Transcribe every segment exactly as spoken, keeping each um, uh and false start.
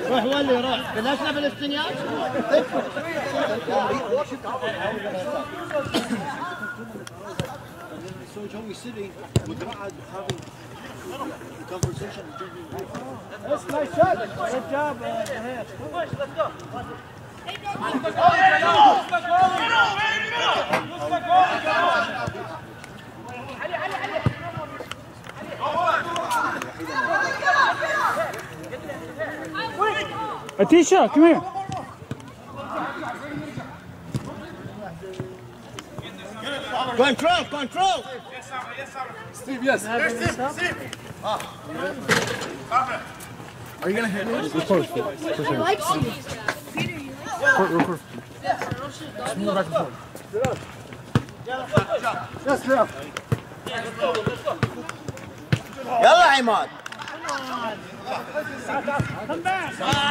روح ولي روح بلشنا بالاستنياج. So Joey sitting with Ra'ad having a conversation. That's a nice shot. Good job, Mahir. Push, let's go. Atisha, come here. Control, control. Steve, yes. There's Steve, Steve. Ah. Are you gonna hit? We're close. I like Steve. Peter, you like Real quick. Just move back and forth. Yes, left. يلا عماد. Come back.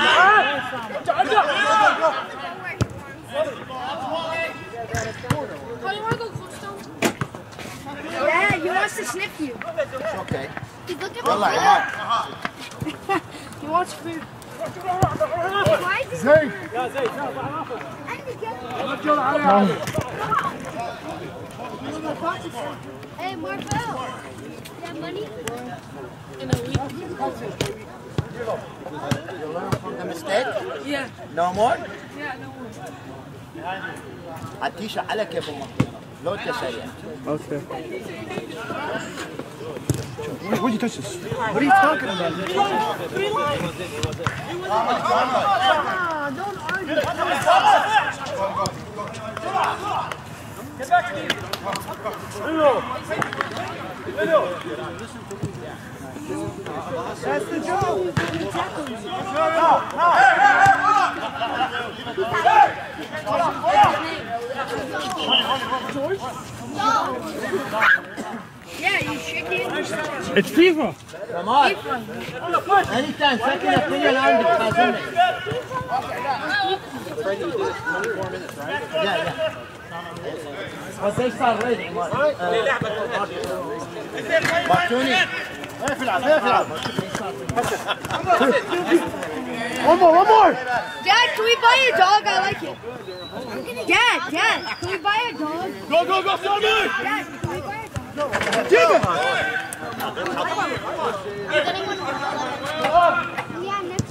Oh, you want to go close down? Yeah, he wants to sniff you. It's okay. He's looking for يلا food. عماد. He wants food. Why is he Zay. I need to get Hey, Marvel. You have money? In a week. You learn from the mistake? Yeah. No more? Yeah, no more. عتيشة على كيف المنطقة. لو تسريع. Okay. Where'd you touch this? What are you talking about? Ah, don't argue. Get back, Steve. That's the job. Yeah, you shaking? It's FIFA. Come on. Anytime, second opinion on the cousin. Yeah, yeah. But they start waiting. Martuni. One more, one more. Dad, can we buy a dog? I like it. Dad, Dad, can we buy a dog? Go, go, go, Sammy! Dad, can we buy a dog? Give it. Yeah, next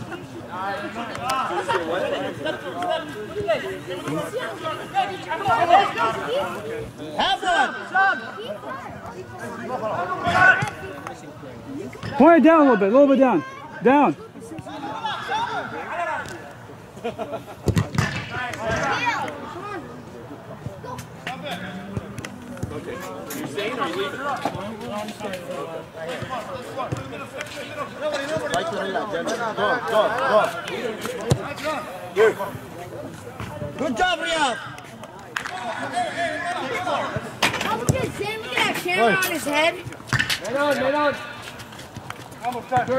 Have one. Point it down a little bit, a little bit down. Down. Good job, Riyadh. Look at that camera on his head. Lay on, lay on. Come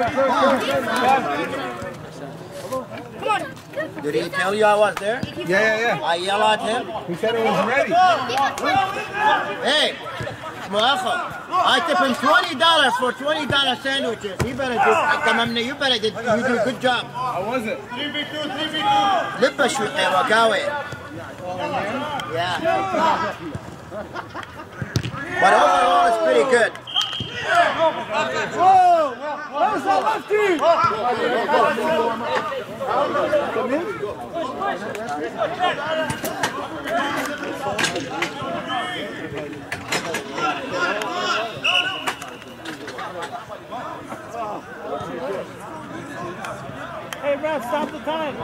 on. Did he tell you I was there? Yeah, yeah, yeah. I yell at him. He said it was ready. Hey, Muafa, I tip him twenty dollars for twenty dollar sandwiches. You better do, Tamamna, you better do, you do a good job. How was it? three v two, three v two! Lippa shoot there, Wakawi. Yeah. But overall, it's pretty good. Whoa! That was our lefty! Hey, Brad, stop the time.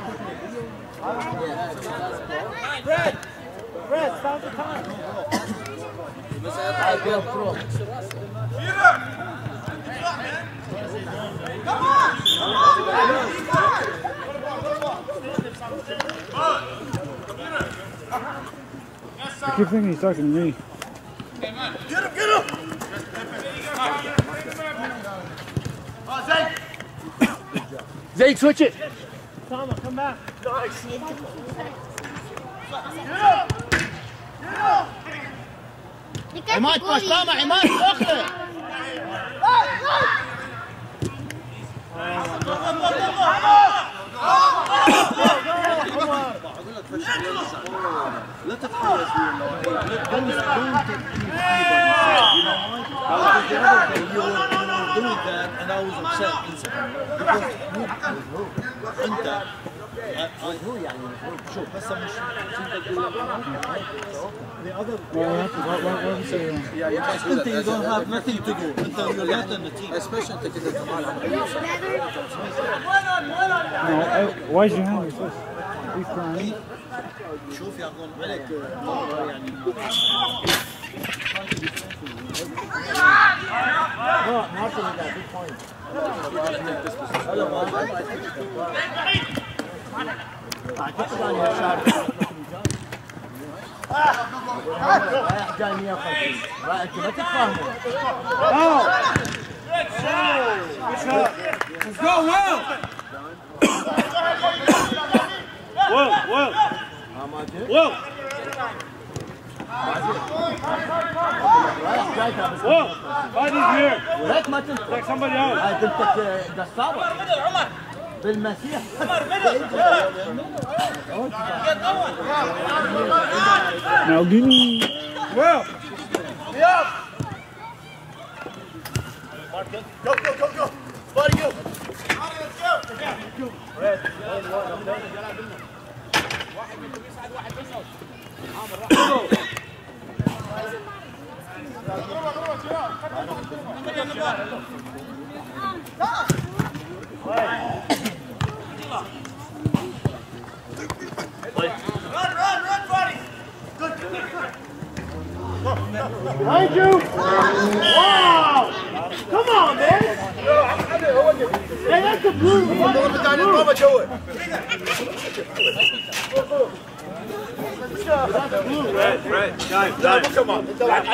Brad, Brad, stop the time. I go pro. I keep thinking he's talking to me. Get him, get him! Oh, Zay! Zay, switch it. Tama, come back. Nice! Get him! Get him! عماد بسطامة عماد اخرى Go, go, go, go, go! doing that, and I was upset instantly. Because أنت هو يعني شوف هسه مش the other أنت you don't have nothing to do. أنت you're not in the team. Especially أنت كده كمان. No, I, why is your hand like this? He's crying. شوف ياخذون عليك مرة يعني. No, not for that. Good point. I took it on your shot. رايح جاي مية وخمسين. رايح انت ما تتفاهموا. Let's go, Will! Will, Will! Will! رايح جاي ترى. Will! Body's here! ولك ما تنسى. Like somebody else! هاي بنتك قصابة. بالمسيح. Now give me. Will! Go, go, go, go. Buddy, you. Run, run, run, buddy. Good. Behind you! Wow! Come on, man! Hey, that's a blue! Right, right. Time, time. Come on.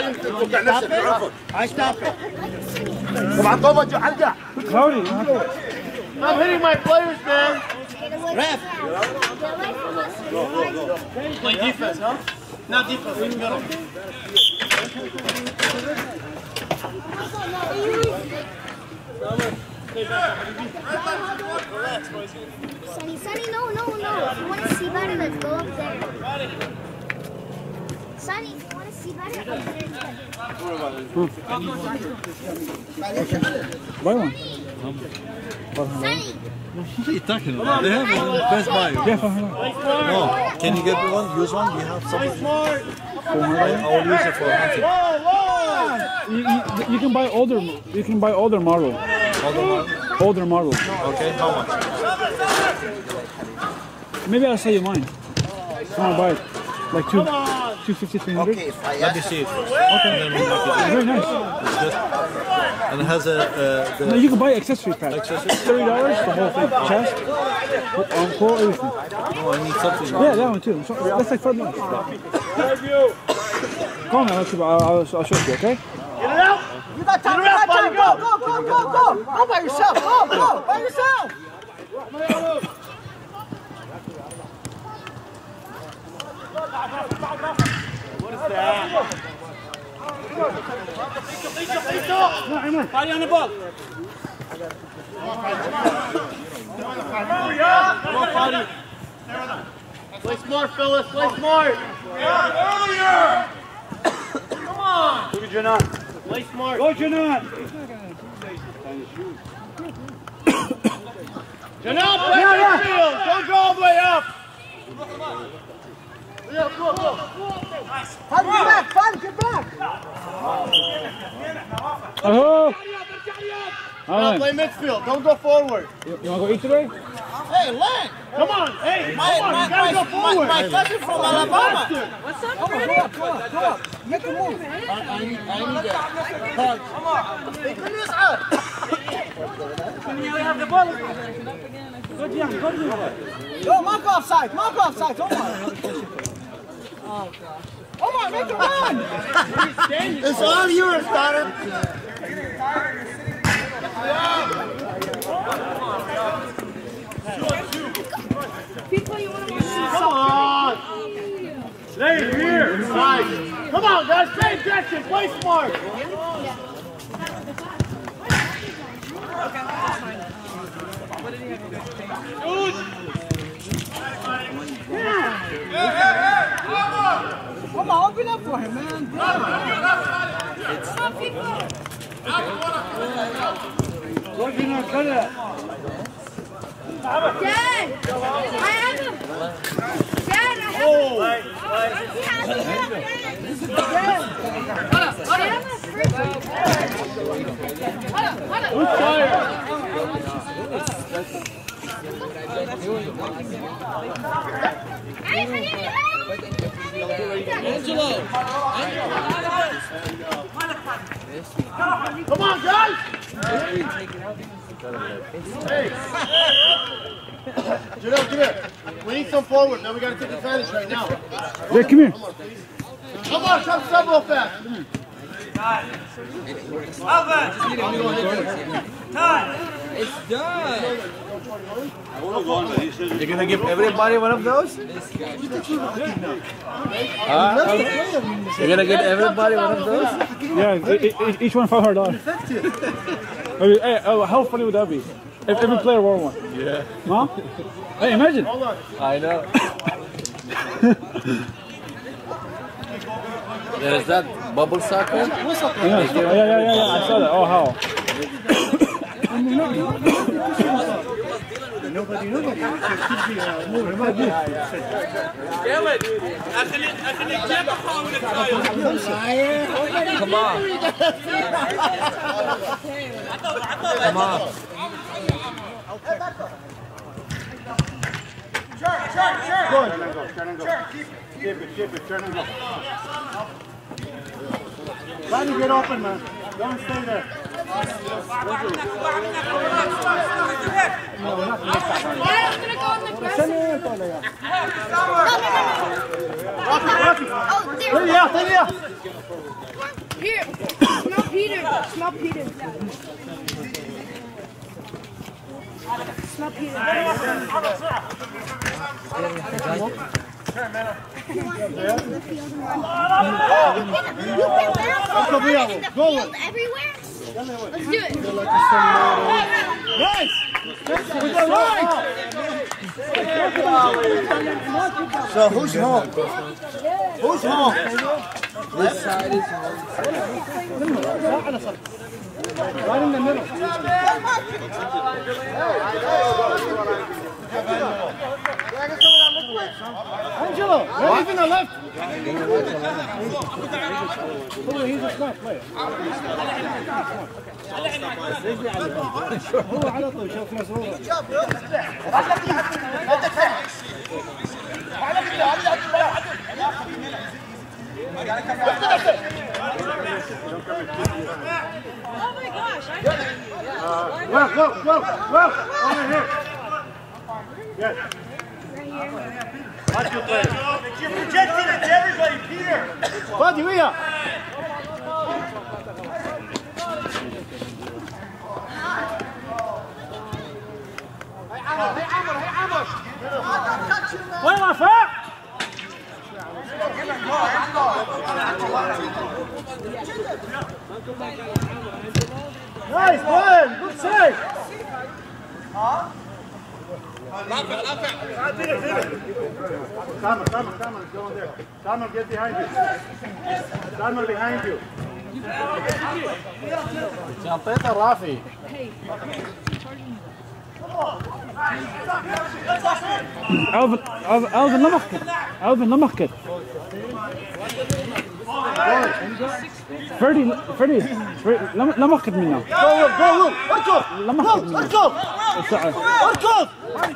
I stop it. Cloudy. I'm hitting my players, man! Ref. Play defense, huh? Not defense, let's go. Sonny, Sonny, no, no, no. If you want to see better, let's go up there. Sonny, if you want to see better, up there. Buy one. Sonny! What are you talking about? They have one Best Buy. Yeah, for her. No. Can you get one? Use one? We have some. Smart! I will use it for hunting. Whoa, whoa! You, you, you can buy older. You can buy older model. Hold on. Older model. Okay, how much? Maybe I'll sell you mine. I want to buy it. Like two, two fifty, three hundred. Okay, if I Let me ask see it first. Okay. And then we'll make it. Very nice. It's good. And it has a. Uh, No, the, you can buy accessory pack. Thirty dollars the whole thing. Chest, um, pull, everything. oh, I need something. Yeah, that one too. So, that's like five bucks. Call me. I'll, I'll, I'll, I'll show you. Okay? Get it out! You got time, you got time, go, go, go, go, go! Go by yourself, go, go, by yourself! What is that? Body on the ball. Come on, body. Play smart, Phyllis, play smart. Earlier! Come on! Look at Janan. Play smart. Go, Janan! Janan, play yeah, yeah. Field. Don't go all the way up. Yeah, go, go. Find get back, find get back. Oh! Now play midfield. Don't go forward. You, you want to go eat today? Hey, Len. Come on, hey, My, come on, my, you gotta my, go my, forward. my cousin from Alabama. What's up, Freddie? Make a move. I, I need, I need a hug. Go, mark offside, mark offside, come on. Oh, God. Come on, make a run. It's all yours, daughter. People, you want to watch Come on. Stay here. Side. Come on, guys, pay attention, play smart. Dude. Yeah. Hey, hey, hey, come on. it up for him, man. What you not cut it up? Dad! I have him! Dad, I have him! Oh! He has him! Dad! I have a freaking... Who's tired? Angelo! Come on, guys! Hey! Janelle, come here. We need some forward. Now we got to take advantage right now. Yeah, come here. Come on, come sub real fast. It's done! You're gonna give everybody one of those? Huh? You're gonna give everybody one of those? Yeah, e- e- each one five hundred dollars. Hey, oh, how funny would that be? If every player wore one. Yeah. Huh? Hey, imagine. I know. There's that bubble soccer? Yeah, yeah, yeah, yeah, yeah. I saw that. Oh, how? Nobody, nobody. Come on. Come on. Good. Turn and go. Keep it, keep it. Turn and go. Try to get open, man. Don't stay there. I'm gonna go in the press. Oh, there. Yeah, there, yeah. Here. Smell Peter. Smell Peter. Smell Peter. Everywhere. Let's do it. Nice. With the right. So who's home? Who's home? This side is Right in the middle. Angelo, where is in the left? Oh, he's a smart player. هو على طول شوف مسرور. Oh my gosh. Well, go, go, go. Over here. Yes. Watch your play. You're projecting it to everybody, Peter. Buddy, we are. وين رفع؟ Nice, Brian. Good save. Salman, Salman, Salman, go in there. Salman, get behind you. Salman, behind you. Champeta Rafi. Alvin, Alvin, Alvin, لما أحكي. Alvin, لما أحكي. Freddie, Freddie, لما لما أحكي منه. Go, Luke, go, Luke. Let's go. لما Luke, أحكي منه. let's go. الساعة. Let's go.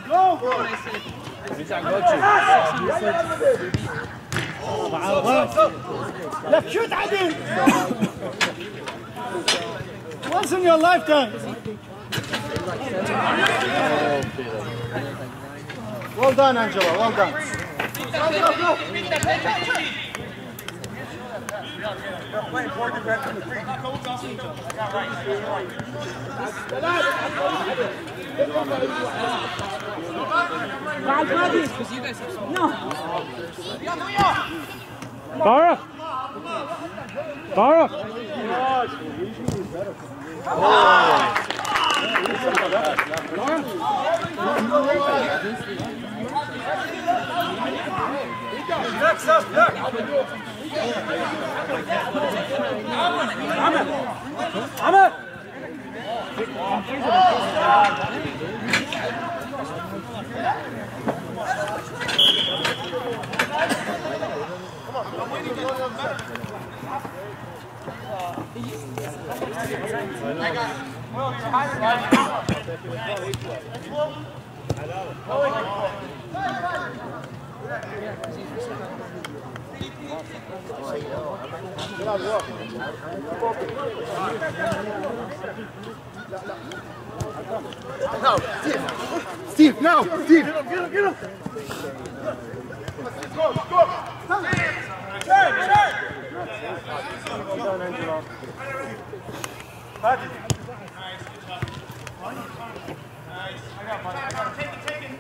Let's shoot, Adil. Once in your lifetime. Well done, Angela. Well done. Barak. Barak. عمر عمر No, Steve. Steve, no, Steve. Get him, get him, get him. Let's go, let's go. Turn, turn. Well done, Angelo. Nice. I got one. Take it, take it.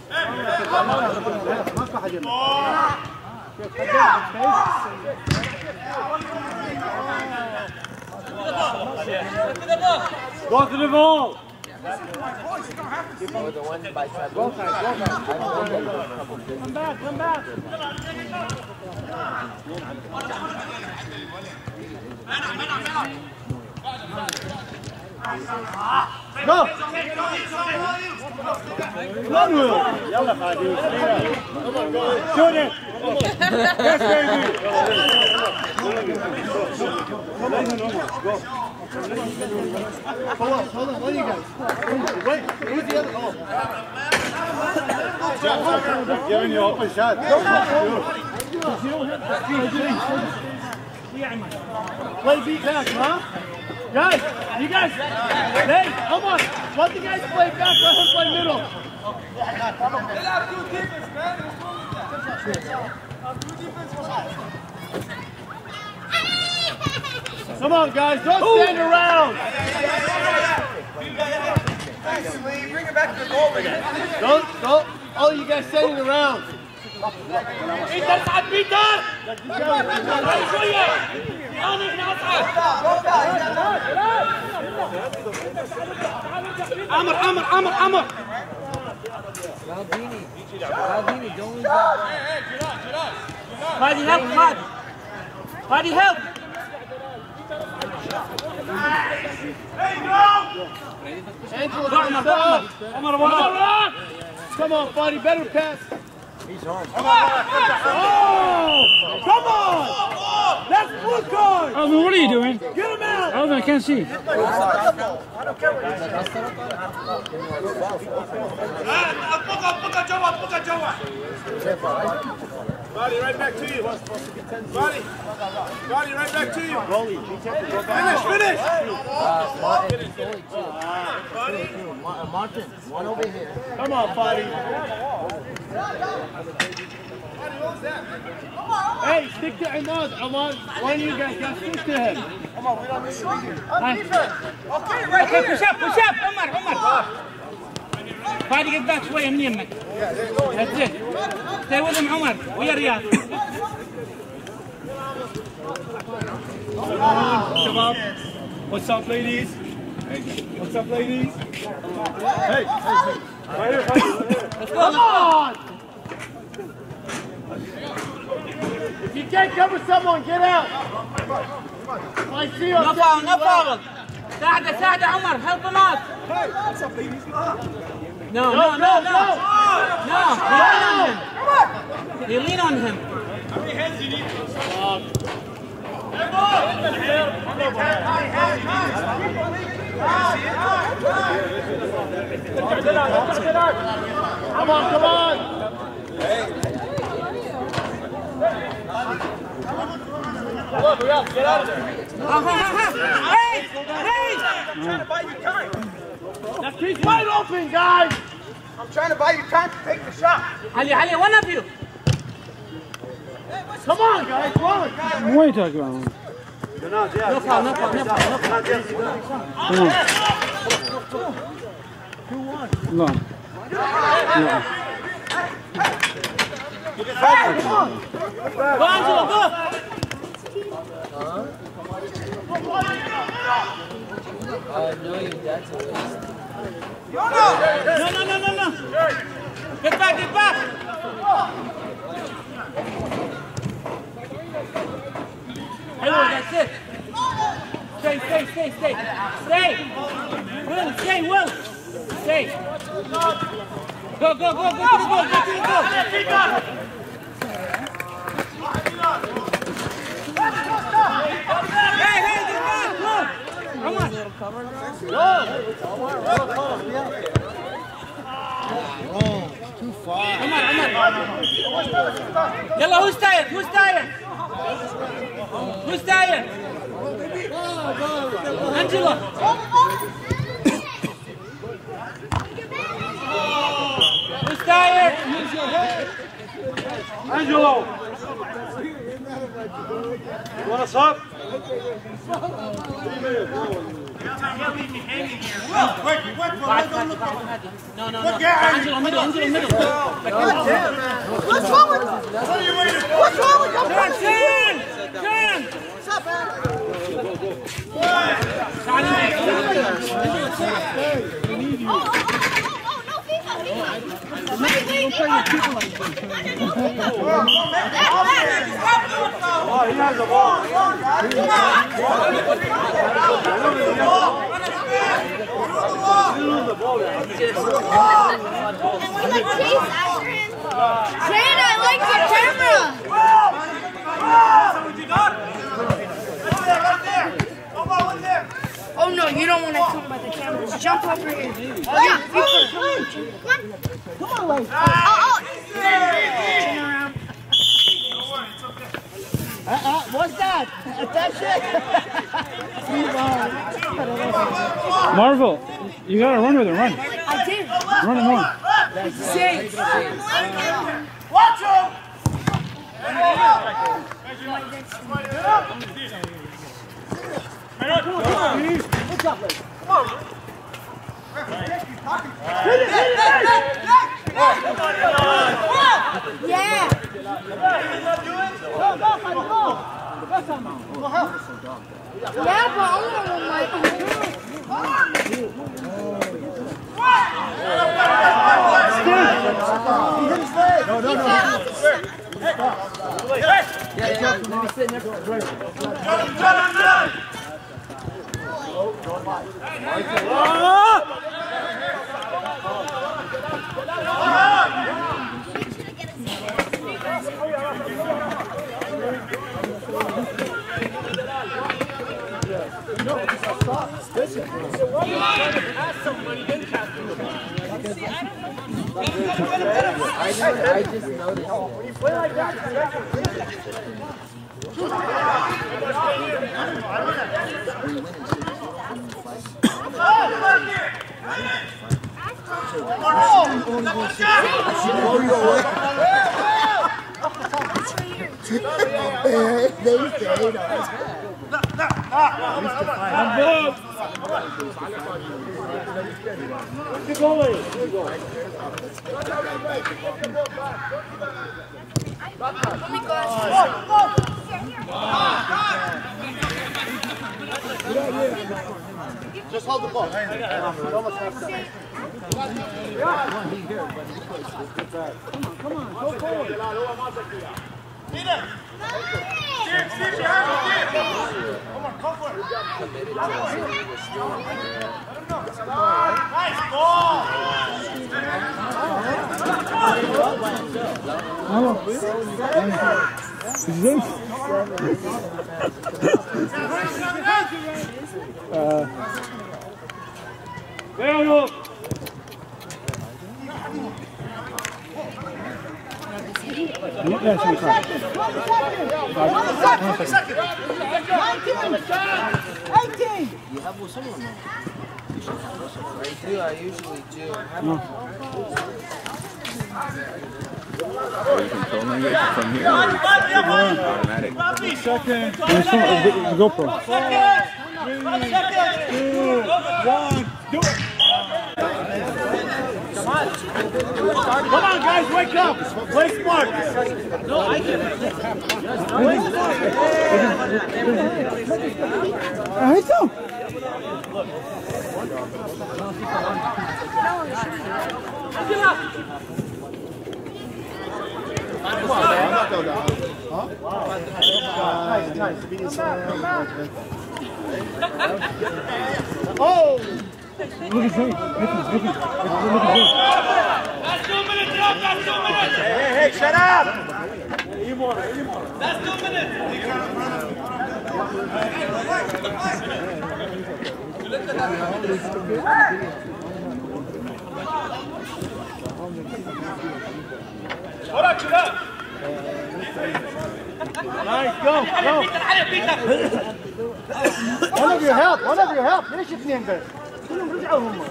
Go to the ball! Come back, come back! Go! Run, Will! Yalla, Fadi. Come on, go. Shoot it! Yes, baby! Go. Hold on, hold on, what are you guys? Wait, who's the other? Oh. Giving you open shot. Play beat back, huh? Guys, you guys, hey, come on. Let the guys play back, let him play middle. They got two defense, man. Come on, guys, don't Ooh. stand around. Bring it back to the goal again. Don't, don't, all you guys standing around. انت اصعد بيتر شويه انا هنا اصعد عمر عمر عمر عمر هادي هيلب هادي هادي هيلب عمر عمر Come on, Fadi, better pass. He's home. Come on! Oh! Come on! That's blue card! Alvin, what are you doing? Get him out! Alvin, I can't see. I don't care what he's Body right back to you. Body. Body right back to you. Finish, finish! Martin, one over here. Come on, Fadi. Hey, stick to Ahmad. Ahmad, one of you guys got to stick to him. Come on, we don't need to be here. Okay, right here. Push up, push up. Omar, Omar. Fadi, get back شوية من يمك. That's it. Stay with him, Omar. ويا رياض. Shabab. What's up, ladies? What's up, ladies? Hey, hey, hey. Right here, right here. Let's go. Come on! If you can't cover someone, get out. I see you. No foul, no foul. ساعدة ساعدة عمر. Help him out. Hey, what's up, ladies? No, no, no, no. No, you lean on him. How many heads do you need? Come on, come on! Look, get out of there! Hey! Hey! I'm trying to buy you time. That kid's wide open, guys! I'm trying to buy you time to take the shot. Ali, Ali, one of you. Come on, guys, come on! What are you talking about? No foul, no foul, no foul, no foul. No. No. Go, Angelo, go! I know you, that's a waste. No, no, no, no, no! Get back, get back! Hey, Will, that's it. Stay, stay, stay, stay. Stay. Will, stay, Will. Stay. Go, go, go, go to the goal, go to the goal. Hey, hey, get back, look. Come on. Go. Wrong. Too far. Come on, come on. Yalla, who's tired? Who's tired? Who's tired? Angelo. Who's tired? Angelo! You want us up? No, no, no. Angelo, middle, Angelo, middle. What's wrong with What's wrong with your Turn, turn! Turn! What's up, man? Oh, oh, Oh, oh, oh, oh, no, FIFA, FIFA. Wait, wait, Oh, he has the ball. Shane, I like your camera. Oh no, you don't want to talk about the cameras. Jump over here. Oh, yeah, you first. Come on. Come on, Wade. Oh, oh. Turn around. Uh, uh, what's that? That's it. Marvel, you gotta run with him, run. I did. Run and run. Six. Watch him! Yeah. Yeah, but I'm gonna my No, no, no. Yeah, yeah, let me sit next to the I just, I just noticed Keep going. Just hold the ball. Come on, go forward. Nice ball! Uh, there you go. You have someone now. I do, I usually do. You can controlling it from here. Automatic. Second. The GoPro. Three, two, one, do it. Come on, guys, wake up. Play smart. No, I can. Play smart. Ahí está. Come on, man. Nice, nice. Oh! Look at Zane. Look at Zane. Look at Zane. That's two minutes, that's two minutes! Hey, hey, shut up! That's two minutes! Hold up, shut up! Nice, go, go! One of your help, one of your help. ليش اثنين بس؟ كلهم رجعوا هم.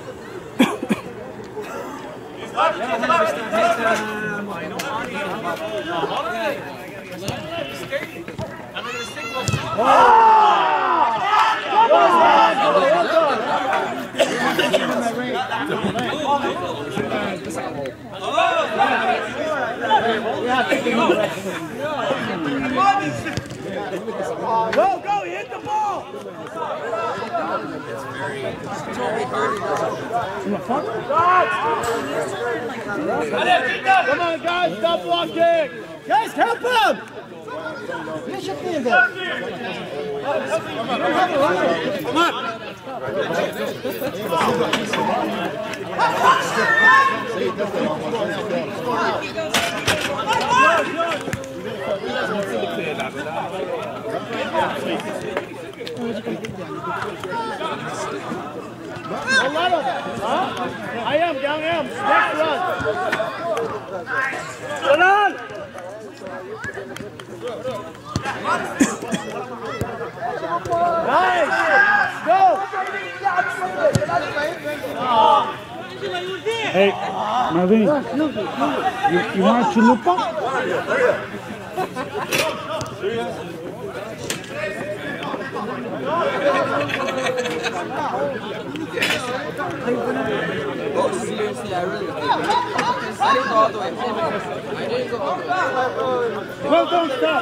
Go, go, hit the ball! Come on, guys, stop blocking. Guys, help him! ليش اثنين بس؟ Come on! A lot of them. Huh? I am, down am. Next run. Run on! Nice. Go. Hey, Marvin, you, you want chalupa? Oh, seriously, I really did. I didn't go all the way. I didn't go all the way. Well, don't stop.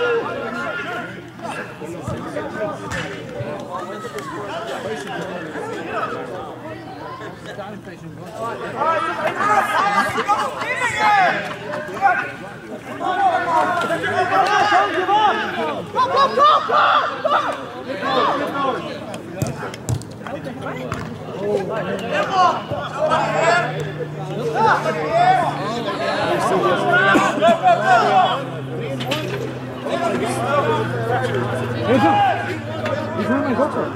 He's not my goalkeeper.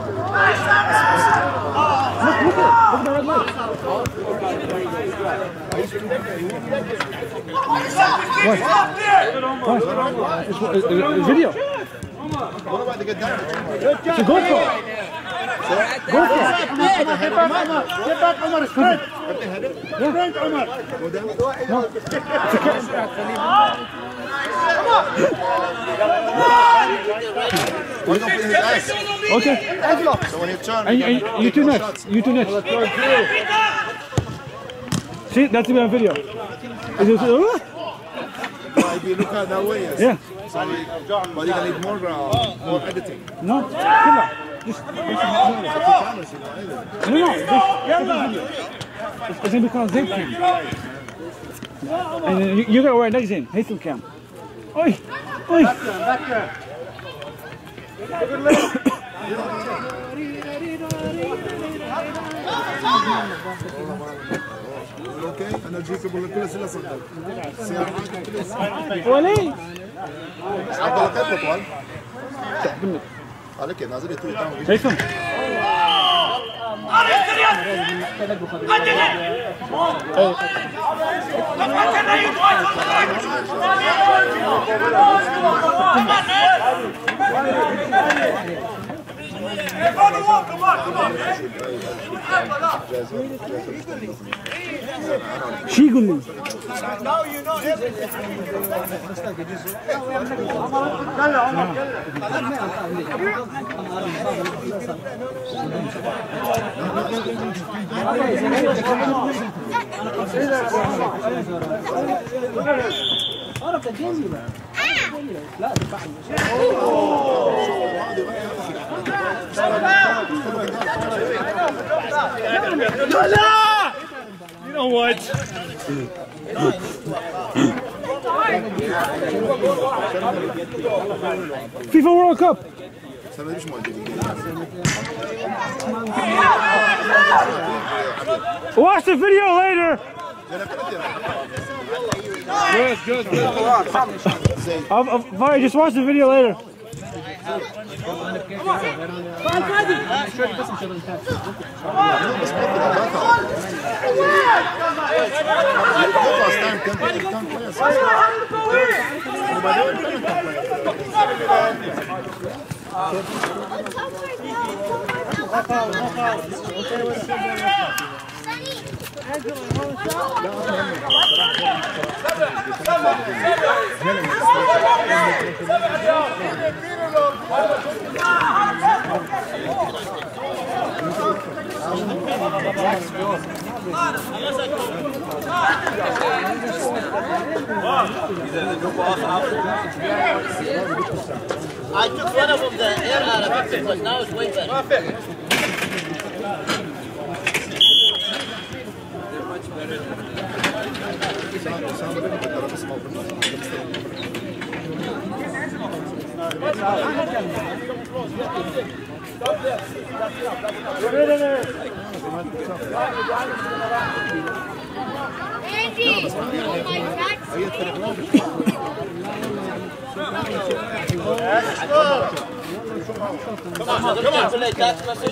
Look, look at it. Look at the red light. What? What? It's, it's, it's a video. What about to get down? It's a goal goal. Goal goal. Get back, Omar. Get back, Omar. Sprint. Sprint, Omar. No. It's a catch. We're going to his ass. Okay. So when you turn, And, and you two next. You two next. See, that's even a video. Is it, uh, if you look at that way, yes. yeah. So we, but you need more, uh, more editing. No. Killer. Just, no, no. This, it's, it's because they cam. And then you, you gotta wear next in. Hazel cam. Oi. Oi. Okay? أنا أجيك بقول كل سنة صدق. ولي. عبد الله كيف بتقول؟ عليك نازل يطوي داون. هيثم. شي يقول لي Now you know everything. You know what? FIFA World Cup. Watch the video later. Good, good, good. I'll, I'll, Fire, just watch the video later. I took one of them the air out of it because now it's way better. Andy, oh my God. Come on, come on, play that message.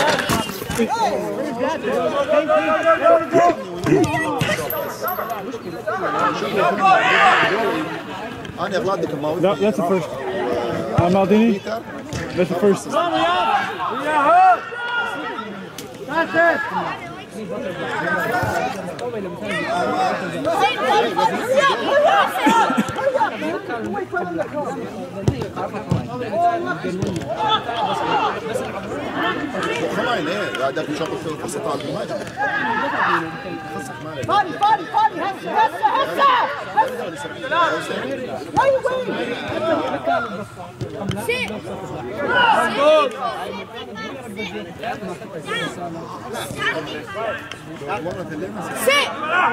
No, that's the first. Uh, Maldini, that's the first. That's it. Body, body, body, هسه هسه هسه وين وين Sit. Sit.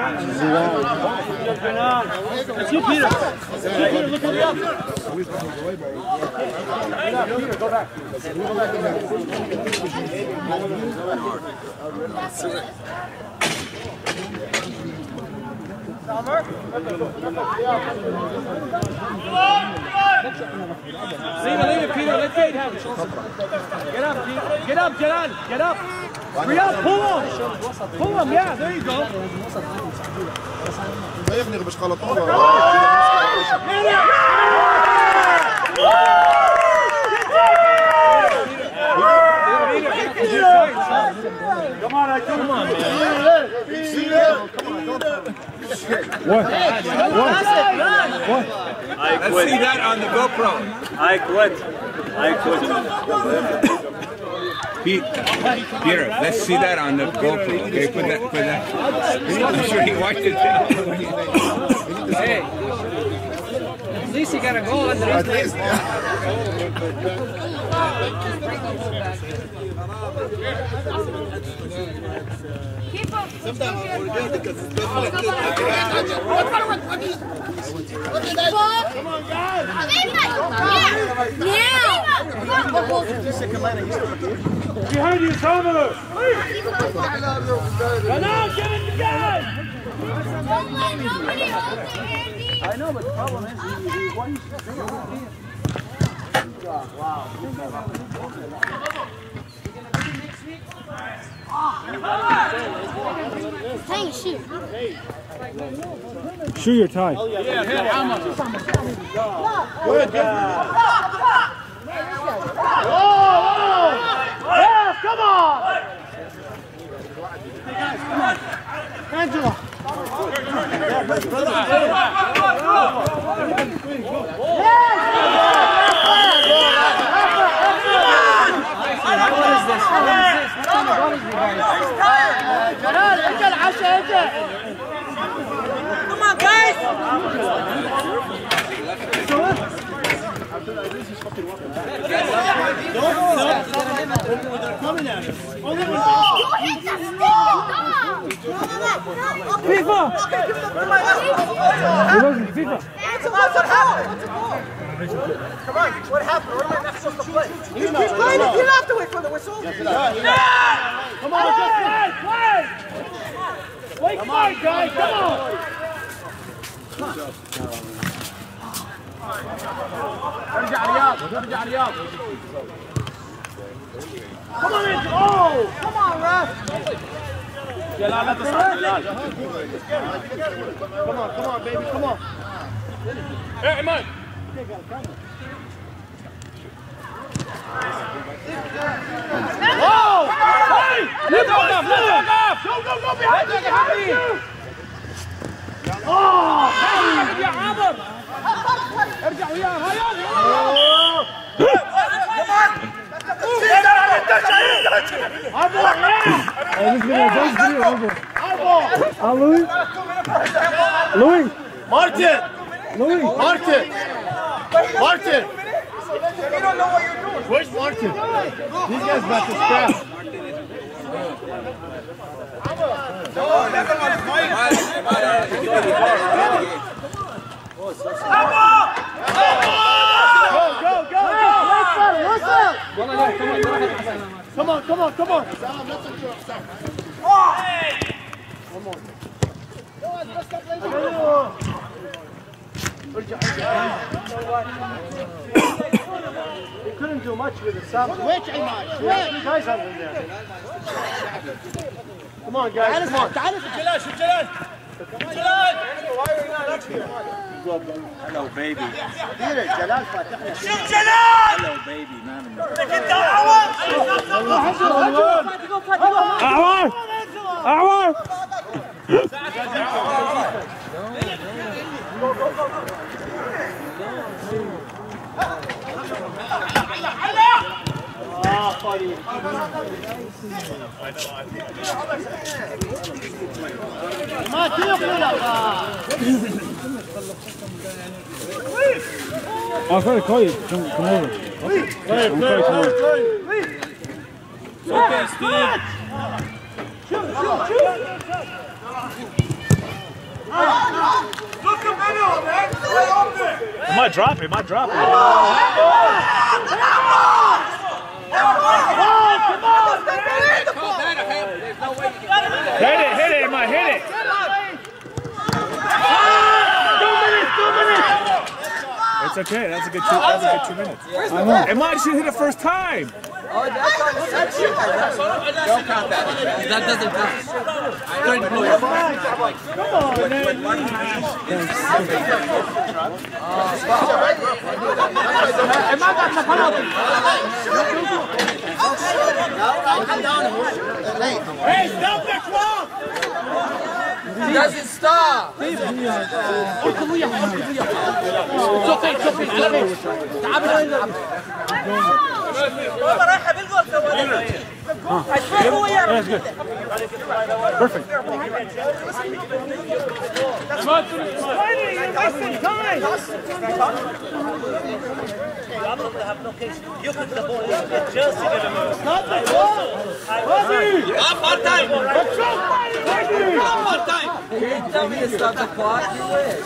Let's go, Peter. Peter, look at the other. Peter, go back. Leave it, leave it, Peter. Let Kate have it. Get up, Peter. Get up, get on. Get up. Hurry up, pull him. Pull him, yeah, there you go. ما يغني باش غلطوا. Come on, come on, man. What? What? What? I quit. Let's see that on the GoPro. I quit. I quit. Pete, Peter, let's see that on the GoPro. Okay, put that, put that. I'm sure he watched it. Hey, at least he got a goal under his name. Keep up. Come on, guys. Yeah. Behind you, Summer. Run out, get it together. Don't let nobody hold it, Andy. I know, but the problem is, why you wow. Hey, shoot. Shoot your tie. Yeah, yeah, how much? Good, good. Oh, yes, come on. Angela. جلال اجل عشاء اجل Come on, guys! Coming at us. You hit the stick! FIFA! FIFA! Come on, what happened? What am I not supposed to play? He's playing it. You don't have to wait for the whistle. Come on, just play, play! Play smart, guys, come on! ارجع رياض ارجع رياض Come on in! Oh! Come on, ref! جلال لا تصعد جلال Come on, come on, baby, come on! ايه عماد Oh! Hey! Let's go, let's go! Go, go, go behind you, behind you! Oh! يا عمر ارجع وياه هيا Louis! Louis! Martin Louis! Martin Martin You don't know what you're doing. where's Martin these guys about to scrap Go, go, go, go! Come on, come on, come on! He couldn't do much with it, Sam. Switch, Imad, Yeah, switch. two guys have him there. Come on, guys, come on. تعال جلال شوف جلال جلال Hello, baby. كثير جلال فاتحنا شوف جلال Hello, baby. Man. انت عوض أعوار! أعوار! Ah, buddy. ما تيقظ Oh, very quiet. Come, come over. Play, play, play, play. Okay, Steve. Shoot, shoot, shoot! Look the middle, man. Stay open. It might drop it, it might drop it. Oh, come on, man. Hit it, hit it, it might hit it. Two minutes, two minutes. It's okay, that's a good two, that's a good two minutes. I know. It might should hit it first time. Don't count that. That doesn't count. Third blue. Hey, stop the clock. He doesn't stop. It's okay, it's okay. والله رايحه بالجول سوالف اشوف هو يعرف perfect. You put the ball in just to get him out. Not the ball. One more time. One more time. You tell me to stop the clock, you wish.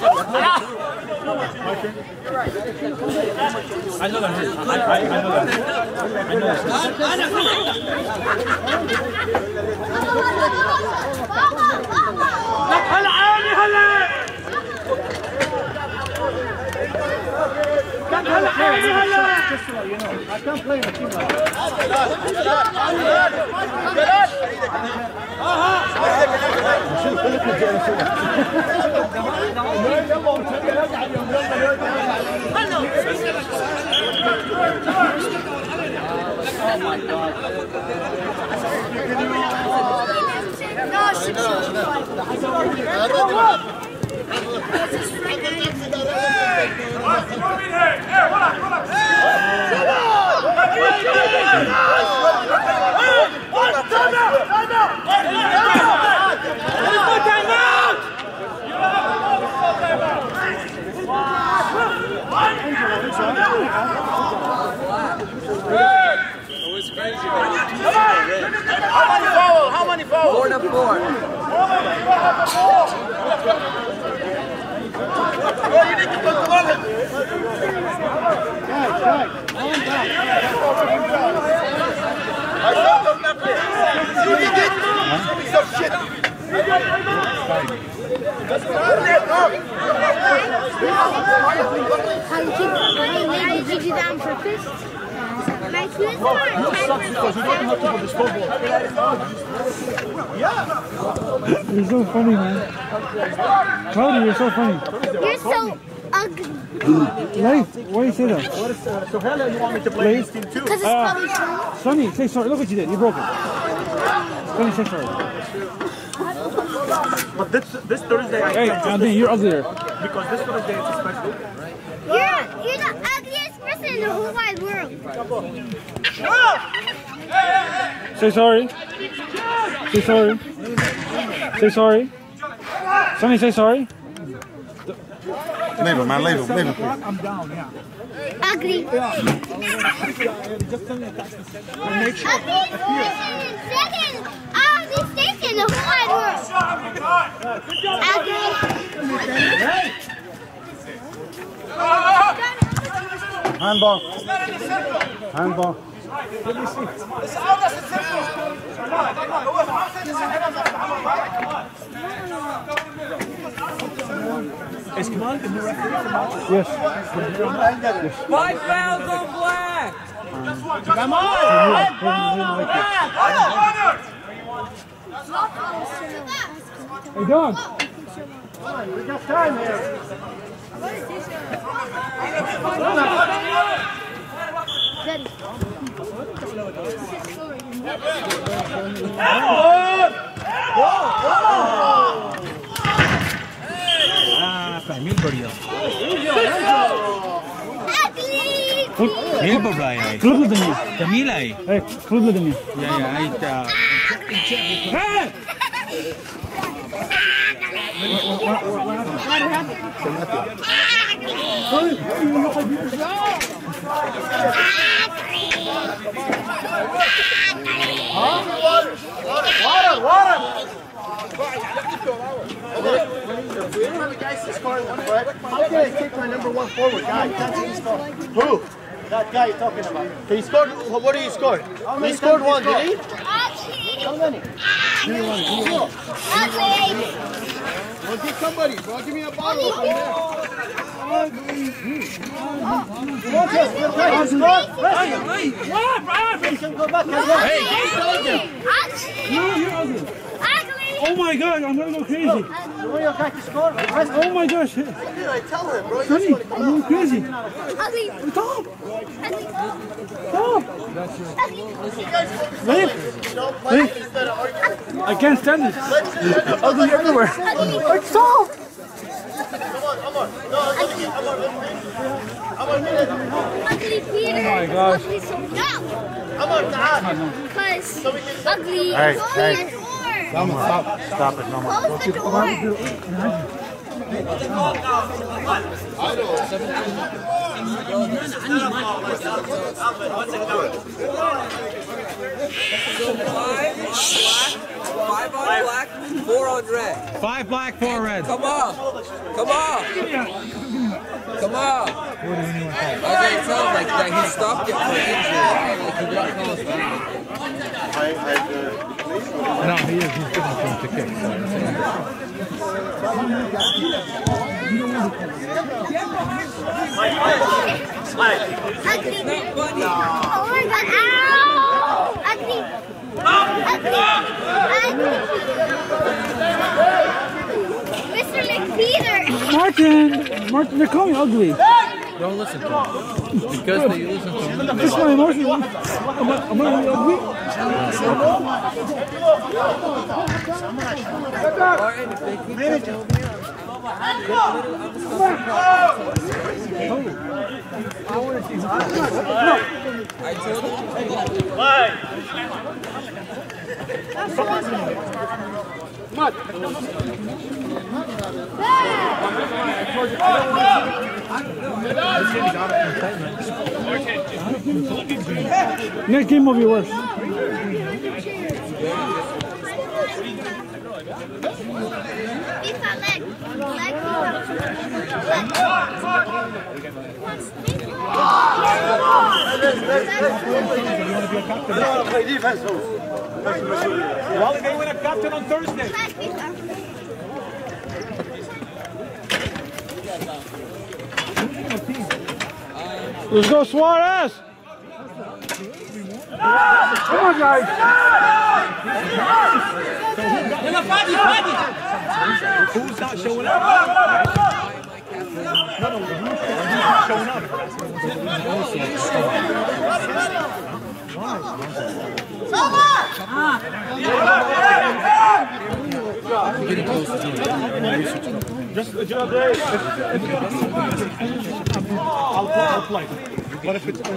I know that hurt. I, I, I know that. I know that. هلا عالي هلا. هلا عالي هلا. Just to let you know, I can't play in a team like that. No, she How many fouls? How many Four to four. How you keep running? Maybe did you do that on purpose? My shoes are You're so funny, man. Cloudy, you're so funny. You're so ugly. Leif, why do you say that? So Hella, you want me to play this team too? Because it's probably true. Sonny, say sorry. Look what you did. You broke it. Sonny, say sorry. But this this Thursday, I Hey, can't just Anthony, you're uglier. because this Thursday it's special. You're, you're the ugliest person in the whole wide world. Say sorry. Say sorry. Say sorry. Sonny, say sorry. Leave him, man. Leave him. Leave him. Ugly. Ugly. Second, ah, mistake in the whole wide world. Ugly. Handball. Handball. Is Kamal the new referee? Yes. Five fouls on Black. Come on! Hey, Don. We got time here. Ah, Camille बढ़िया. Camille बढ़िया है. Club with me. Camille है. Hey, club with me. Yeah, yeah, it. Hey! Water, water. How can I take my number one forward guy? That's what he scored. Who? That guy you're talking about. He scored. What did he score? He scored one, did he? How many? Zero. Well, get somebody, bro. Give me a bottle. Come on, Jess. We're playing. Score. Go back. Hey, Oh my God, I'm gonna go crazy. you want your guy to score? Oh my gosh. Did I tell him, bro? Sonny, I'm going crazy. Ugly. Stop. Ugly. Stop. Ugly. Leif. Leif. I can't stand it. Ugly everywhere. Like, stop. Ugly Peter. Oh my gosh. Ugly so no. Because ugly. Hey, Close hey. the door. Come on, stop. Stop it, no more. Close the door. Five black, five on black, four on red. Five black, four red. Come on, come on, come on. I was gonna tell him like that he stopped it for injury. Like he didn't call us back. No, he is. He's good enough to kick. Ugly. Not funny. Oh my God. Ow. Ugly. Ugly. Ugly. Mister McPeter. Martin. Martin, they're calling me ugly. Don't listen to him. Because they listen to him. That's my emotion. Am I, am I really ugly? Martin, if they keep helping me out. I told him. Next game will be worse. FIFA leg. Leg No, play defense. Well, they win a captain on Thursday. Let's go, Suarez! Come on, guys! Who's not showing up? No, no, who's not showing up? Just, just, I'll, I'll play. But if it's...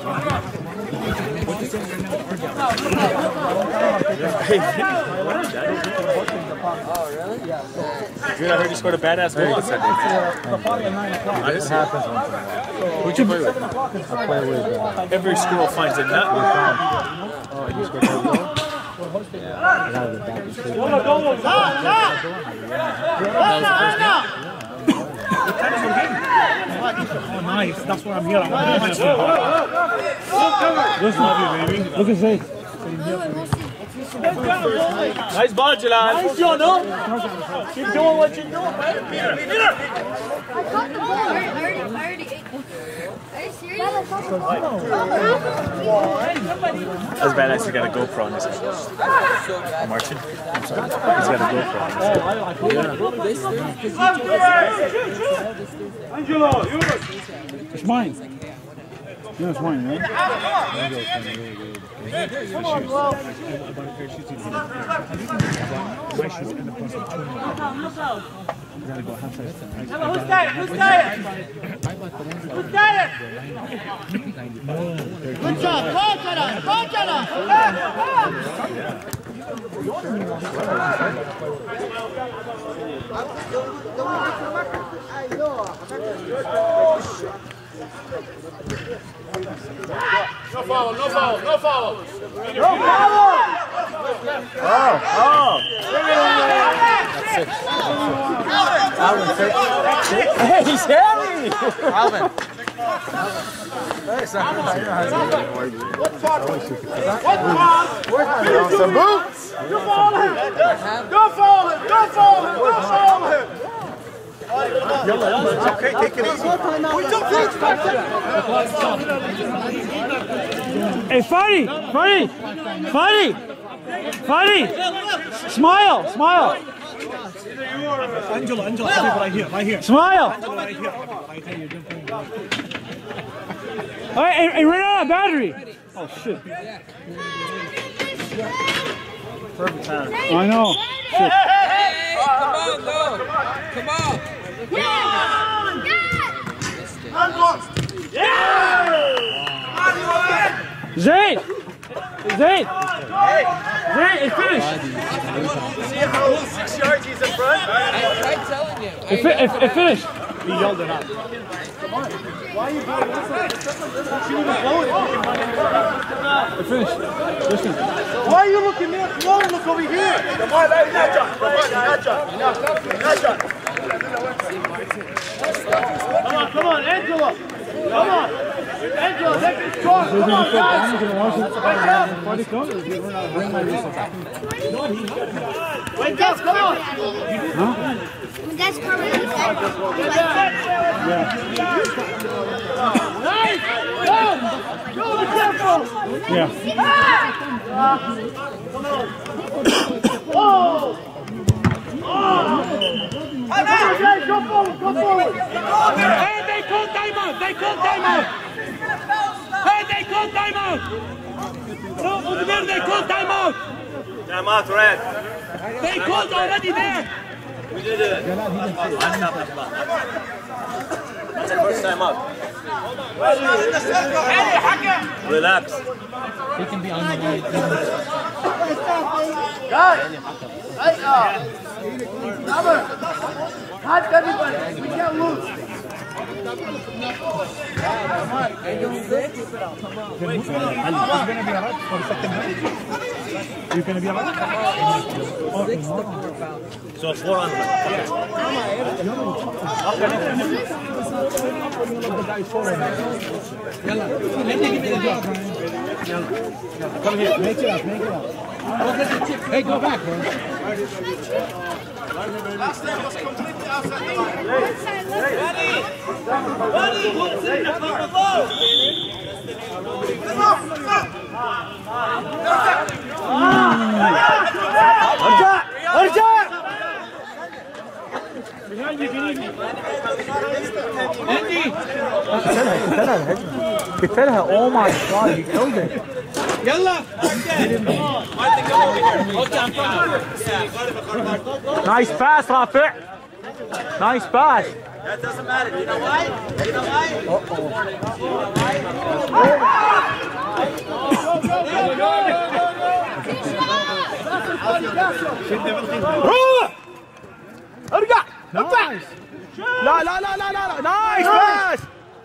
Dude, I heard you scored a badass goal on Sunday, man. I just happens once in a while. Who'd you play with? I play with... Uh, Every school finds a nut. Oh, you scored a goal? Yeah. Oh, nice. That's what I'm here. Look at Zay. Nice ball, Jalal. Nice, John, no? Keep doing what you're doing, man. I caught the ball. I already, I already ate. Are you serious? That's badass. You got a GoPro on his head. Oh, Martin? I'm sorry. He's got a GoPro on his head. Angelo, it's mine. Yeah, it's mine, man. Come on, bro. Who's got it? Who's got it? Who's got it? Good job. Go, Tara. Go, Tara. No foul, no foul, no foul. No foul. Oh, oh. That's six. Alvin, six. Hey, he's heavy. Alvin. Hey, son. What part? What part? Some boots. Go follow him. Go follow him. Go follow him. Go follow him. It's okay, take it easy. We took it. Hey, Fadi! Fadi! Fadi! Fadi! Smile! Smile! Angela, Angela, right here, right here. Smile! Angela, right here. Right here. All right, and, and ran out of battery. Oh, shit. Perfect time. I know. Shit. Hey, come on, go. Come on. Yeah! Zayd! Zayd! Zayd, it's finished. See how six yards he's in front? I tried telling you. It, fi it, it finished. He yelled it out. Come on. Why are you doing this? She wouldn't blow it. It finished. Listen. Why are you looking there? Come on, look over here. Come on, Naja. Come on, Naja. Naja. Come on, come on, Angela. Come on. Angela, take this shot. Come on, guys. Wake up. Wake up, come on. Huh? That's permanent. Nice. Go. Go, be careful. Yeah. Whoa. Oh. Guys, go forward, go forward. Hey, they call timeout. They call timeout. Hey, they call timeout. No, over there, they call timeout. Timeout, Red. They called already there. We did it. Last time, last time. That's the first time up. Relax. He can be on the way. Guys! Hey, uh, Robert! Hot everybody! We can't lose! Come on! Wait, it's going to be hard for the second half. You gonna be alright? So four on. Come here. Make it up. Make it up. Hey, go back, bro. Last time was completely outside the line. Ready? Ready? Who's in the ball? ارجع ارجع قتلها. Oh my god, he killed it. يلا. Nice pass, Rafi. Nice pass. That doesn't matter. You know why? You know why? روح ارجع ارجع. لا لا لا لا لا نايس باس.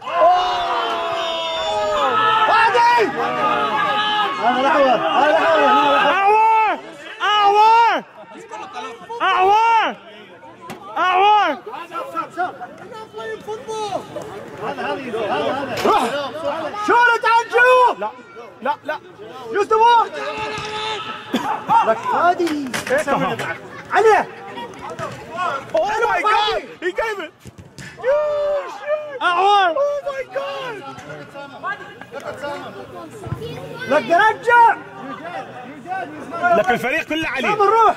هادي هذا الاعور هذا الاعور اعور اعور اعور. روح شوت عنجو. لا لا لا يوز ذا وورك. لك هادي عليه. Oh my god! He gave it! أعوار! Oh my god! لك رجع! لك الفريق كله عليه. روح!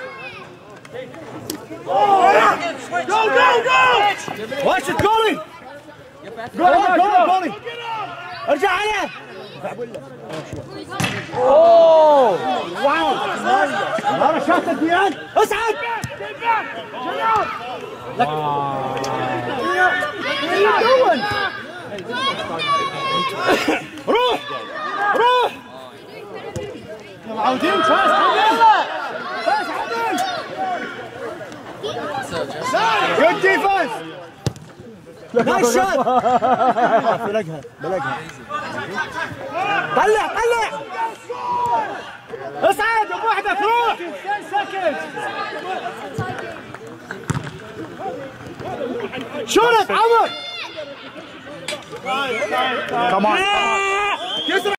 Go go go! Watch it, goalie! Go go goalie! ارجع عليه! اوه واو! هذا شاط الديان! اصعد! لك روح روح معودين فاز عدل فاز عدل. جود ديفنس. نايس شوت. بلقها بلقها. طلع طلع اصعد بوحدك. روح شوت عمر. كمان